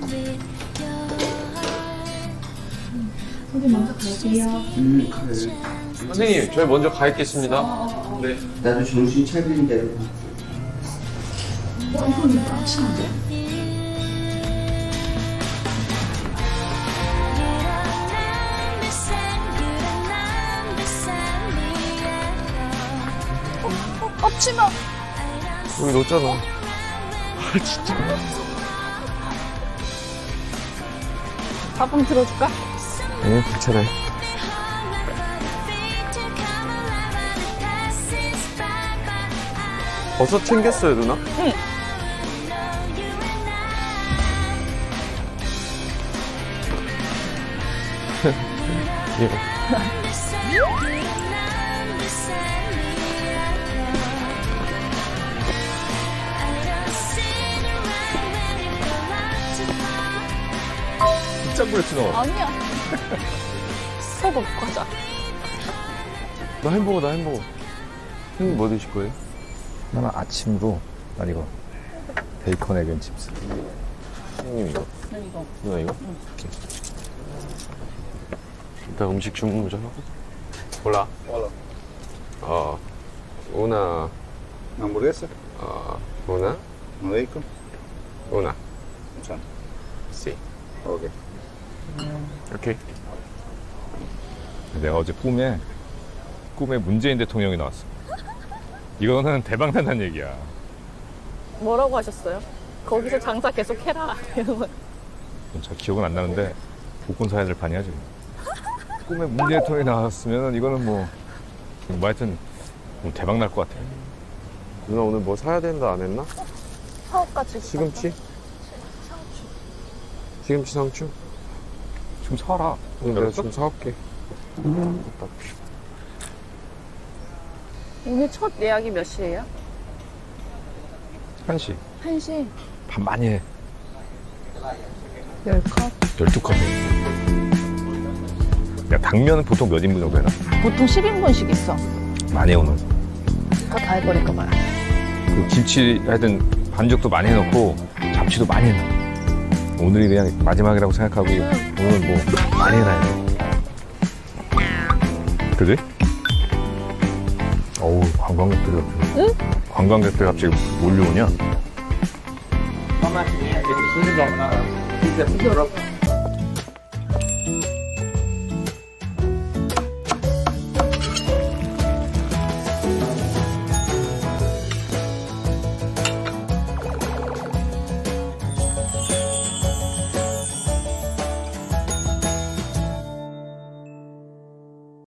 먼저 갈게요. 그래. 선생님, 저희 먼저 가 있겠습니다. 네. 나도 정신 차리는 대로. 이건 아침인데? 앞치마. 여기 넣었잖아. 아, 진짜. 밥좀 들어줄까? 네, 괜찮아요. 버섯 챙겼어요, 누나? 응. 예. 진짜 그랬지 너. 아니야. 서버 먹고 하자. 나 햄버거. 형님 뭐 드실 거예요? 나는 아침으로 난 이거 베이컨 에겐 칩스. 형님 이거. 난 이거. 누나 이거? 응. 일단 음식 주문 먼저 하고. Hola. Una. Hamburguesa, Una. bacon, Una. muchas. Sí. Ok. 오케이. 내가 어제 꿈에 문재인 대통령이 나왔어. 이거는 대박 난다는 얘기야. 뭐라고 하셨어요? 거기서 장사 계속 해라. 잘 기억은 안 나는데 복권 사야 될 판이야 지금. 꿈에 문재인 대통령이 나왔으면 이거는 뭐 하여튼 대박 날 것 같아. 누나 오늘 뭐 사야 된다 안 했나? 사업까지. 시금치? 시금치 상추? 좀 사라. 내가 좀 사올게. 오늘 첫 예약이 몇 시예요? 1시. 1시. 밥 많이 해. 10컵? 12컵 해. 야, 당면은 보통 몇 인분 정도 해나? 보통 10인분씩 있어. 많이 해 오늘. 그거 다 해버릴까 봐요. 그 김치 하여튼 반죽도 많이 해놓고 잡채도 많이 해놔. 오늘이 그냥 마지막이라고 생각하고 오늘 뭐 많이 해놔야 돼. 그지? 어우, 관광객들이 갑자기. 응? 관광객들이 갑자기 몰려오냐? Mamá, tenía que decirlo. Dice,